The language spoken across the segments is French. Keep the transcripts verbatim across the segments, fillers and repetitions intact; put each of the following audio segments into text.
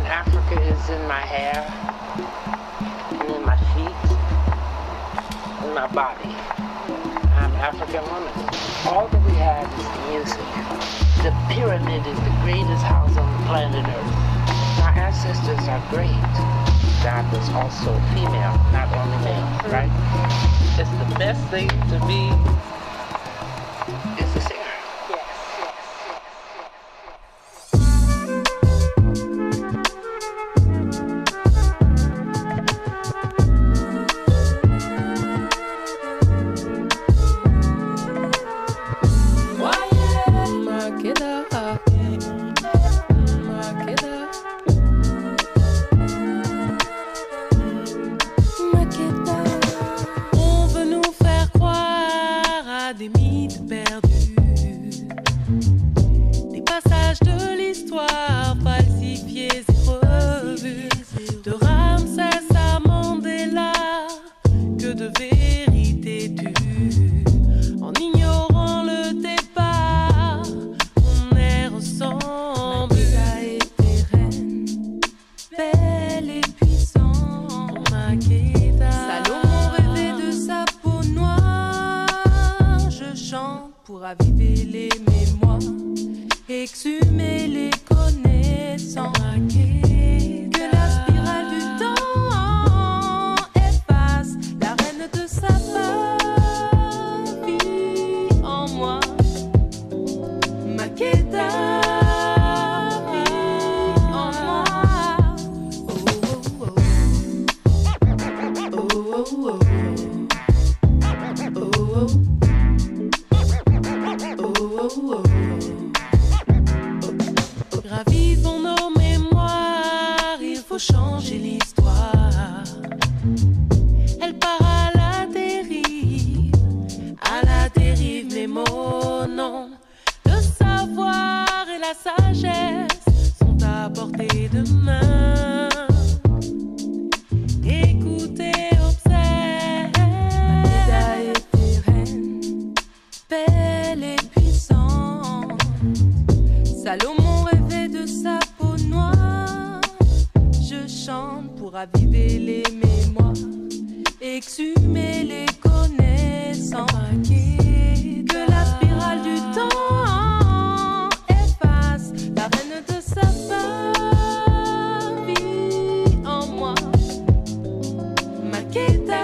Africa is in my hair, and in my feet, in my body. I'm African woman. All that we have is the music. The pyramid is the greatest house on the planet Earth. Our ancestors are great. God was also female, not only male, right? It's the best thing to be is a singer. Pour raviver les mémoires, exhumer les connaissances, que la spirale du temps efface la reine de sa vie en moi. Makeda en moi. Oh oh oh. Oh oh oh. Oh oh. Gravivons nos mémoires, il faut changer l'histoire. Elle part à la dérive, à la dérive, mes mots non. Le savoir et la sagesse sont à portée de main. Écoutez, observe. Makeda était reine, belle et puissante. Salomon rêvait de sa peau noire. Je chante pour raviver les mémoires, exhumer les connaissances, que la spirale du temps efface la reine de sa vie en moi. Makeda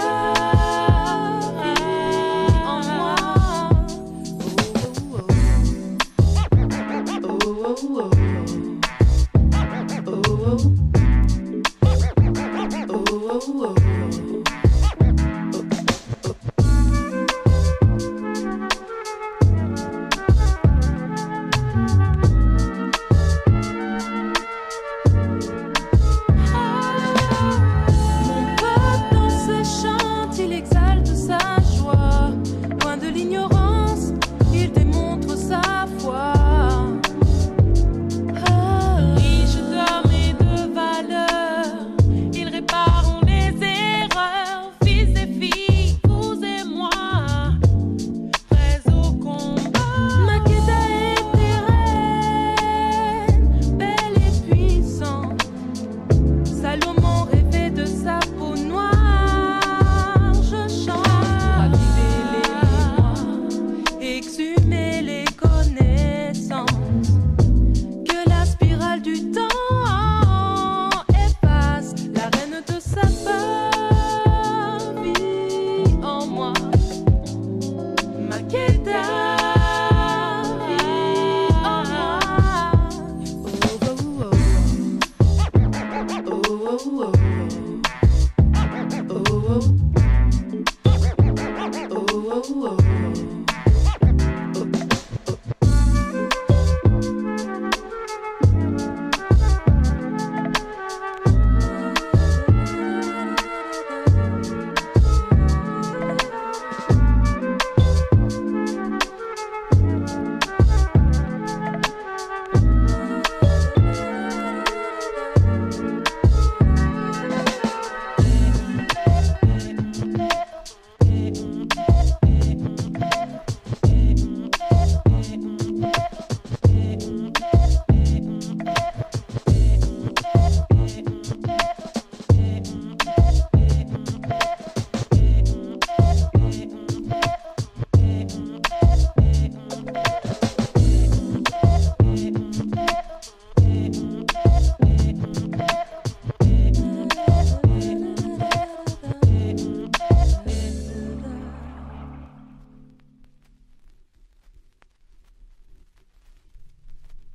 en moi. Oh, oh, oh. Oh, oh, oh.